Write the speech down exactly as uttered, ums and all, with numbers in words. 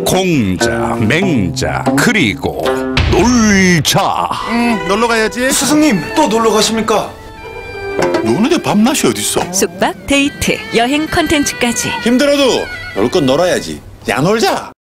공자, 맹자, 그리고 놀자. 음, 놀러 가야지. 스승님, 또 놀러 가십니까? 노는데 밤낮이 어딨어? 숙박, 데이트, 여행 컨텐츠까지 힘들어도 놀 건 놀아야지. 야 놀자.